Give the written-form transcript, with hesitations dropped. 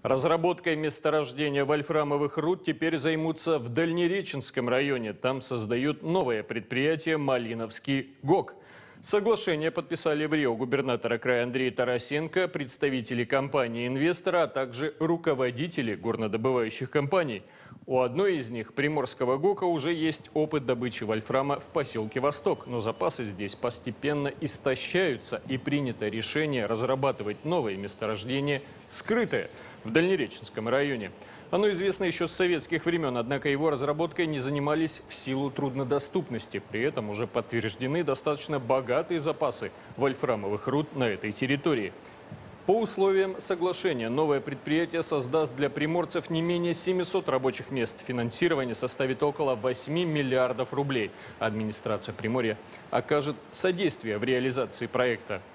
Разработкой месторождения вольфрамовых руд теперь займутся в Дальнереченском районе. Там создают новое предприятие «Малиновский ГОК». Соглашение подписали в Рио губернатора края Андрей Тарасенко, представители компании-инвестора, а также руководители горнодобывающих компаний. У одной из них, Приморского ГОКа, уже есть опыт добычи вольфрама в поселке Восток, но запасы здесь постепенно истощаются, и принято решение разрабатывать новое месторождение скрытое в Дальнереченском районе. Оно известно еще с советских времен, однако его разработкой не занимались в силу труднодоступности. При этом уже подтверждены достаточно богатые запасы вольфрамовых руд на этой территории. По условиям соглашения новое предприятие создаст для приморцев не менее 700 рабочих мест. Финансирование составит около 8 миллиардов рублей. Администрация Приморья окажет содействие в реализации проекта.